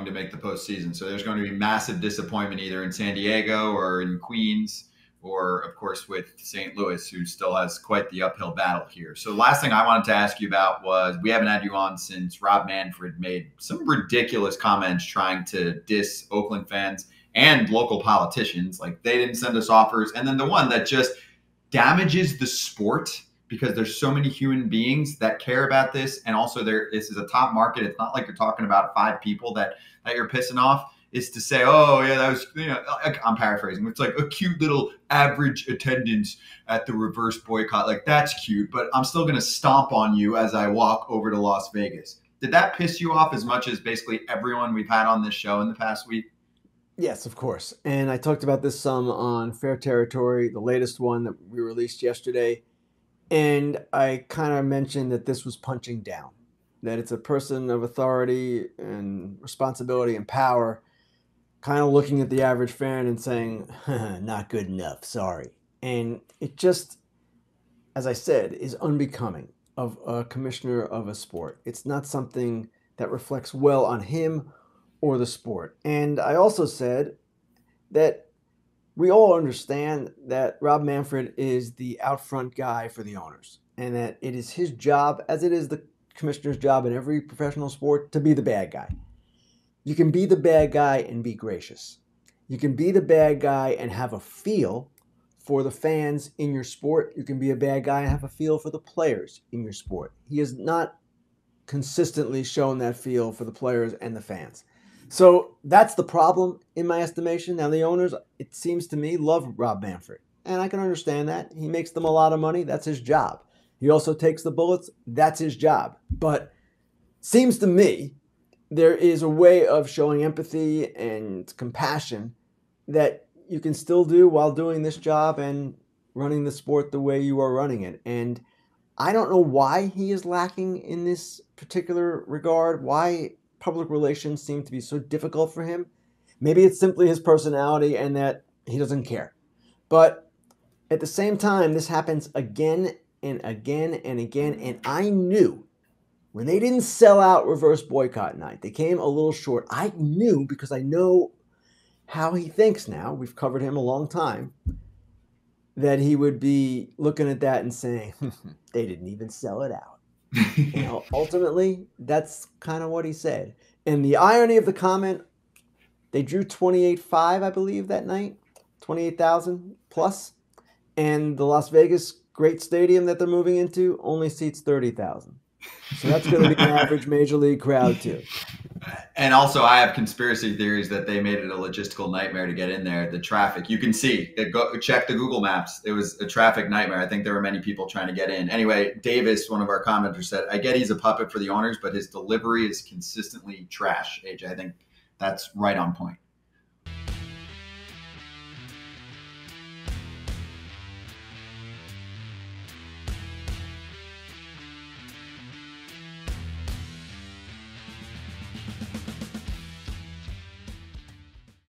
going to make the postseason. So there's going to be massive disappointment either in San Diego or in Queens, or of course with St. Louis, who still has quite the uphill battle here. So the last thing I wanted to ask you about was, we haven't had you on since Rob Manfred made some ridiculous comments trying to diss Oakland fans and local politicians. Like, they didn't send us offers. And then the one that just damages the sport, because there's so many human beings that care about this. And also this is a top market. It's not like you're talking about 5 people that you're pissing off. Is to say, oh, yeah, that was, I'm paraphrasing. It's like a cute little average attendance at the reverse boycott. Like, that's cute, but I'm still going to stomp on you as I walk over to Las Vegas. Did that piss you off as much as basically everyone we've had on this show in the past week? Yes, of course. And I talked about this some on Fair Territory, the latest one that we released yesterday. And I kind of mentioned that this was punching down, that it's a person of authority and responsibility and power kind of looking at the average fan and saying, not good enough, sorry. And it just, as I said, is unbecoming of a commissioner of a sport. It's not something that reflects well on him or the sport. And I also said that we all understand that Rob Manfred is the out front guy for the owners, and that it is his job, as it is the commissioner's job in every professional sport, to be the bad guy. You can be the bad guy and be gracious. You can be the bad guy and have a feel for the fans in your sport. You can be a bad guy and have a feel for the players in your sport. He has not consistently shown that feel for the players and the fans. So that's the problem in my estimation. Now, the owners, it seems to me, love Rob Manfred. And I can understand that. He makes them a lot of money. That's his job. He also takes the bullets. That's his job. But seems to me there is a way of showing empathy and compassion that you can still do while doing this job and running the sport the way you are running it. And I don't know why he is lacking in this particular regard, why public relations seem to be so difficult for him. Maybe it's simply his personality and that he doesn't care. But at the same time, this happens again and again and again. And I knew when they didn't sell out reverse boycott night, they came a little short. I knew, because I know how he thinks now, we've covered him a long time, that he would be looking at that and saying, they didn't even sell it out. Ultimately, that's kind of what he said. And the irony of the comment, they drew 28.5, I believe, that night, 28,000 plus. And the Las Vegas great stadium that they're moving into only seats 30,000. So that's going to be an average major league crowd too. And also, I have conspiracy theories that they made it a logistical nightmare to get in there. The traffic, you can see, check the Google Maps. It was a traffic nightmare. I think there were many people trying to get in. Anyway, Davis, one of our commenters, said, I get he's a puppet for the owners, but his delivery is consistently trash. AJ, I think that's right on point.